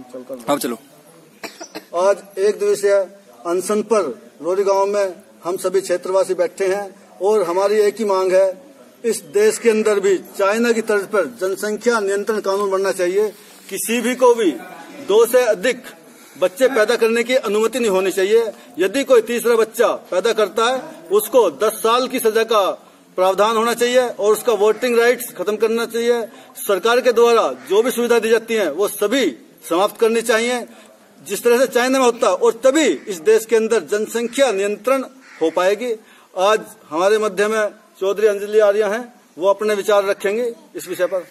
अब चलो। आज एक दिवसीय अनशन पर रोरी गांव में हम सभी क्षेत्रवासी बैठे हैं और हमारी एक ही मांग है, इस देश के अंदर भी चाइना की तर्ज पर जनसंख्या नियंत्रण कानून बनना चाहिए। किसी भी को भी 2 से अधिक बच्चे पैदा करने की अनुमति नहीं होनी चाहिए। यदि कोई तीसरा बच्चा पैदा करता है उसको 10 साल की सजा का प्रावधान होना चाहिए और उसका वोटिंग राइट्स खत्म करना चाहिए। सरकार के द्वारा जो भी सुविधा दी जाती है वो सभी समाप्त करनी चाहिए, जिस तरह से चाइना में होता है, और तभी इस देश के अंदर जनसंख्या नियंत्रण हो पाएगी। आज हमारे मध्य में चौधरी अंजलि आर्य हैं, वो अपने विचार रखेंगे इस विषय पर।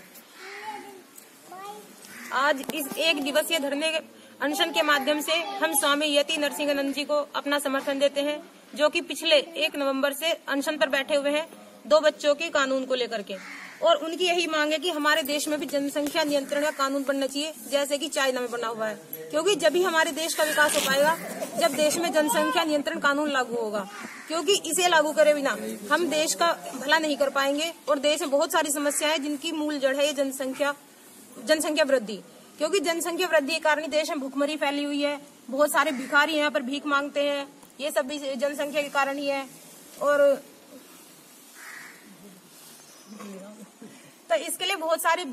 आज इस एक दिवसीय धरने अनशन के माध्यम से हम स्वामी यति नरसिंहानंद जी को अपना समर्थन देते हैं, जो कि पिछले 1 नवंबर से अनशन पर बैठे हुए हैं 2 बच्चों के कानून को लेकर के। और उनकी यही मांग है कि हमारे देश में भी जनसंख्या नियंत्रण का कानून बनना चाहिए, जैसे कि चाइना में बना हुआ है। क्योंकि जब ही हमारे देश का विकास हो पाएगा जब देश में जनसंख्या नियंत्रण कानून लागू होगा। क्योंकि इसे लागू करे बिना हम देश का भला नहीं कर पाएंगे और देश में बहुत सारी समस्याएं जिनकी मूल जड़ है ये जनसंख्या वृद्धि। क्योंकि जनसंख्या वृद्धि के कारण देश में भूखमरी फैली हुई है, बहुत सारे भिखारी यहाँ पर भीख मांगते हैं, ये सब भी जनसंख्या के कारण ही है। और तो इसके लिए बहुत सारी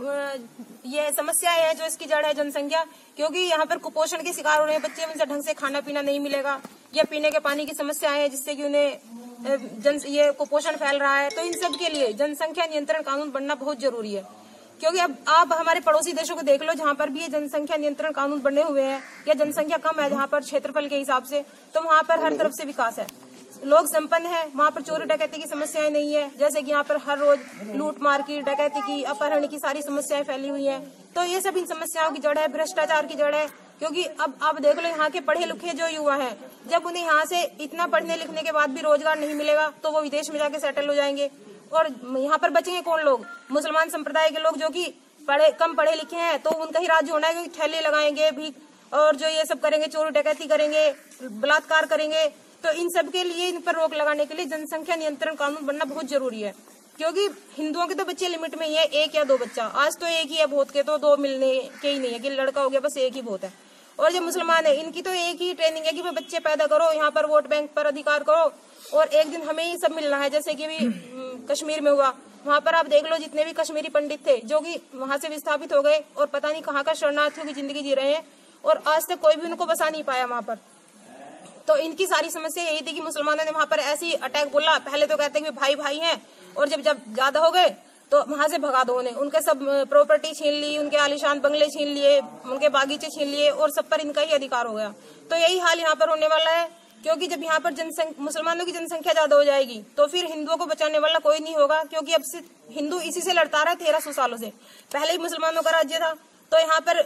ये समस्याएं हैं जो इसकी जड़ है जनसंख्या। क्योंकि यहाँ पर कुपोषण के शिकार हो रहे हैं बच्चे, उनसे ढंग से खाना पीना नहीं मिलेगा, या पीने के पानी की समस्याएं हैं जिससे कि उन्हें ये कुपोषण फैल रहा है। तो इन सब के लिए जनसंख्या नियंत्रण कानून बनना बहुत जरूरी है। क्योंकि अब आप हमारे पड़ोसी देशों को देख लो, जहाँ पर भी ये जनसंख्या नियंत्रण कानून बने हुए हैं या जनसंख्या कम है जहाँ पर क्षेत्रफल के हिसाब से, तो वहाँ पर हर तरफ से विकास है, लोग संपन्न है, वहाँ पर चोरी डकैती की समस्याएं नहीं है। जैसे कि यहाँ पर हर रोज लूट मार की, डकैती की, अपहरण की सारी समस्याएं फैली हुई हैं। तो ये सब इन समस्याओं की जड़ है, भ्रष्टाचार की जड़ है। क्योंकि अब आप देख लो यहाँ के पढ़े लिखे जो युवा हैं, जब उन्हें यहाँ से इतना पढ़ने लिखने के बाद भी रोजगार नहीं मिलेगा तो वो विदेश में जाके सेटल हो जाएंगे। और यहाँ पर बचेंगे कौन लोग? मुसलमान संप्रदाय के लोग जो कि कम पढ़े लिखे हैं, तो उनका ही राज्य होना है क्योंकि ठेले लगाएंगे भी और जो ये सब करेंगे, चोरी डकैती करेंगे, बलात्कार करेंगे। तो इन सब के लिए, इन पर रोक लगाने के लिए जनसंख्या नियंत्रण कानून बनना बहुत जरूरी है। क्योंकि हिंदुओं के तो बच्चे लिमिट में ही है, 1 या 2 बच्चा। आज तो 1 ही है बहुत के, तो 2 मिलने के ही नहीं है कि लड़का हो गया बस 1 ही बहुत है। और जो मुसलमान है इनकी तो एक ही ट्रेनिंग है कि भाई बच्चे पैदा करो, यहाँ पर वोट बैंक पर अधिकार करो और एक दिन हमें ही सब मिलना है। जैसे कि भी कश्मीर में हुआ, वहाँ पर आप देख लो जितने भी कश्मीरी पंडित थे जो कि वहाँ से विस्थापित हो गए और पता नहीं कहाँ का शरणार्थियों की जिंदगी जी रहे हैं और आज तक कोई भी उनको बसा नहीं पाया वहाँ पर। तो इनकी सारी समस्या यही थी कि मुसलमानों ने वहाँ पर ऐसी अटैक बोला, पहले तो कहते हैं कि भाई भाई हैं, और जब ज्यादा हो गए तो वहां से भगा दो उन्हें, उनके सब प्रॉपर्टी छीन ली, उनके आलीशान बंगले छीन लिए, उनके बागीचे छीन लिए और सब पर इनका ही अधिकार हो गया। तो यही हाल यहाँ पर होने वाला है। क्योंकि जब यहाँ पर मुसलमानों की जनसंख्या ज्यादा हो जाएगी तो फिर हिंदुओं को बचाने वाला कोई नहीं होगा। क्योंकि अब से हिंदू इसी से लड़ता रहा 1300 सालों से, पहले ही मुसलमानों का राज्य था। तो यहाँ पर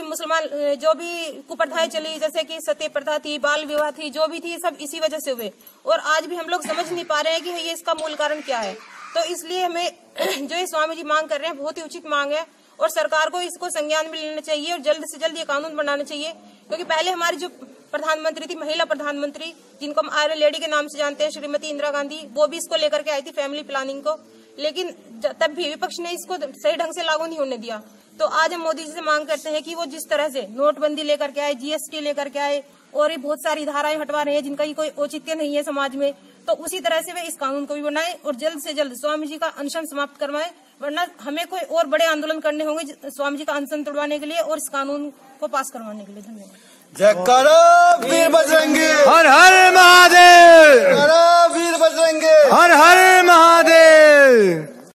जो भी कुप्रथाएं चली, जैसे कि सती प्रथा थी, बाल विवाह थी, जो भी थी, सब इसी वजह से हुए। और आज भी हम लोग समझ नहीं पा रहे हैं कि ये इसका मूल कारण क्या है। तो इसलिए हमें जो ये स्वामी जी मांग कर रहे हैं बहुत ही उचित मांग है और सरकार को इसको संज्ञान में लेना चाहिए और जल्द से जल्द ये कानून बनाना चाहिए। क्योंकि पहले हमारी जो प्रधानमंत्री थी, महिला प्रधानमंत्री, जिनको हम आयरन लेडी के नाम से जानते हैं, श्रीमती इंदिरा गांधी, वो भी इसको लेकर के आई थी फैमिली प्लानिंग को, लेकिन तब भी विपक्ष ने इसको सही ढंग से लागू नहीं होने दिया। तो आज हम मोदी जी से मांग करते हैं कि वो जिस तरह से नोटबंदी लेकर के आए, जीएसटी लेकर के आए और ये बहुत सारी धाराएं हटवा रहे हैं जिनका कोई औचित्य नहीं है समाज में, तो उसी तरह से वे इस कानून को भी बनाए और जल्द से जल्द स्वामी जी का अनशन समाप्त करवाएं। वरना हमें कोई और बड़े आंदोलन करने होंगे स्वामी जी का अनशन तोड़वाने के लिए और इस कानून को पास करवाने के लिए। धन्यवाद। जयकारा वीर बजरंगी, हर हर महादेव, जयकारा वीर बजरंगी, हर हर